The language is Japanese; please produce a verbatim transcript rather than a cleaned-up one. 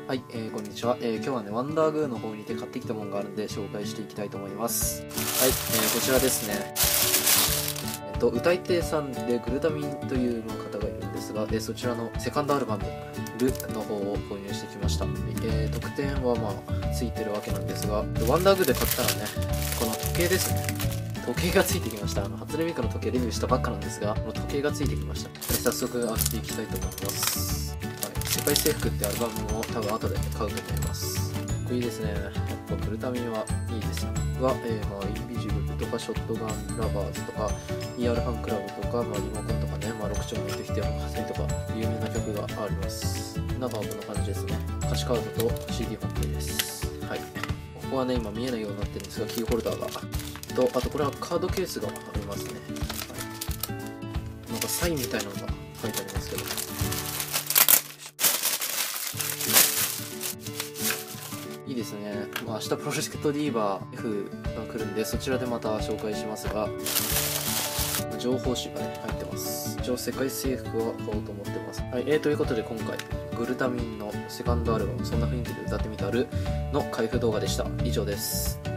はい、えー、こんにちは、えー、今日はねワンダーグーの方にて買ってきたものがあるんで紹介していきたいと思います。はい、えー、こちらですね。えっと歌い手さんでグルタミンという方がいるんですが、えー、そちらのセカンドアルバムルの方を購入してきました。えー、特典はまあついてるわけなんですが、ワンダーグーで買ったらね、この時計ですね、時計がついてきました。あの初音ミクの時計レビューしたばっかなんですが、この時計がついてきました。早速開けていきたいと思います。世界征服ってアルバムも多分後で買うと思います。かっこいいですね。やっぱグルタミンはいいですよ。が、えー、まあインビジブルとかショットガンラバーズとか イーアール ファンクラブとか、まあ、リモコンとかね、まあ、ろく丁持ってきてよハズミとか有名な曲があります。中はこんな感じですね。歌詞カードと シーディー 本体です。はい。ここはね、今見えないようになってるんですが、キーホルダーが。と、あとこれはカードケースがありますね。はい、なんかサインみたいなのが書いてありますけど。いいですね。まあ、明日プロジェクトディーバー F が来るんで、そちらでまた紹介しますが、情報誌がね、入ってます。一応世界征服を買おうと思ってます。はい、えー、ということで今回、グルタミンのセカンドアルバム、そんな雰囲気で歌ってみたるの開封動画でした。以上です。